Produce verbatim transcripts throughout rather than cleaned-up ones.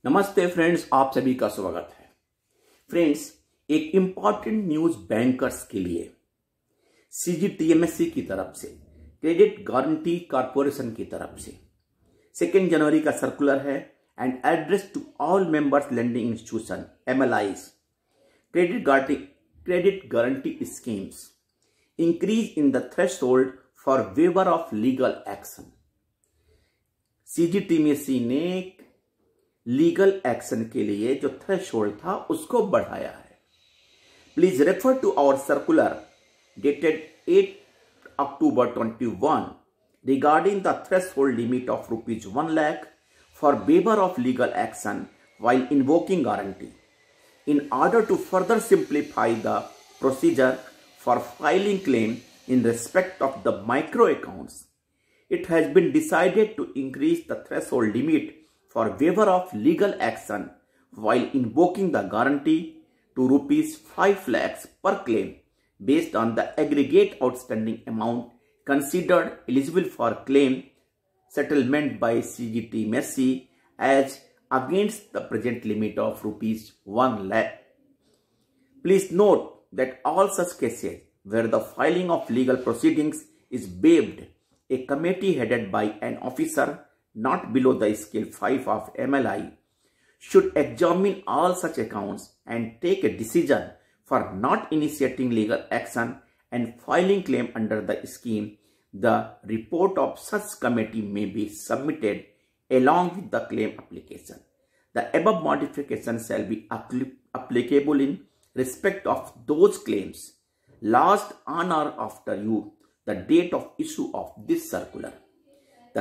नमस्ते फ्रेंड्स, आप सभी का स्वागत है। फ्रेंड्स, एक इंपॉर्टेंट न्यूज बैंकर्स के लिए सीजीटीएमएससी की तरफ से, क्रेडिट गारंटी कॉर्पोरेशन की तरफ से सेकेंड जनवरी का सर्कुलर है and address to all members lending institution MLIs credit guarantee credit guarantee schemes increase in the threshold for waiver of legal action. CGTMSC ने लीगल एक्शन के लिए जो थ्रेशोल्ड था उसको बढ़ाया है। Please refer to our circular dated eight October twenty one regarding the threshold limit of rupees one lakh for waiver of legal action while invoking guarantee. In order to further simplify the procedure for filing claim in respect of the micro accounts, it has been decided to increase the threshold limit for waiver of legal action while invoking the guarantee to rupees five lakhs per claim based on the aggregate outstanding amount considered eligible for claim settlement by CGTMSC as against the present limit of rupees one lakh. Please note that all such cases where the filing of legal proceedings is waived, a committee headed by an officer not below the scale five of M L I should examine all such accounts and take a decision for not initiating legal action and filing claim under the scheme. The report of such committee may be submitted along with the claim application. The above modification shall be applicable in respect of those claims last on or after you the date of issue of this circular. The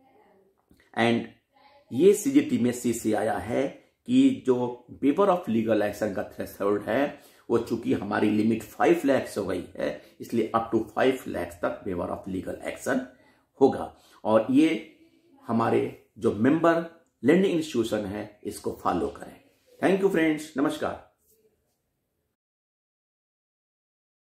and ये CGTMSC से आया है कि जो waiver of legal action का threshold है वो चूंकि हमारी लिमिट फाइव लैक्स हो गई है, इसलिए अप टू फाइव लैक्स तक वेवर ऑफ लीगल एक्शन होगा और ये हमारे जो मेंबर लेंडिंग इंस्टीट्यूशन है इसको फॉलो करें। थैंक यू फ्रेंड्स, नमस्कार।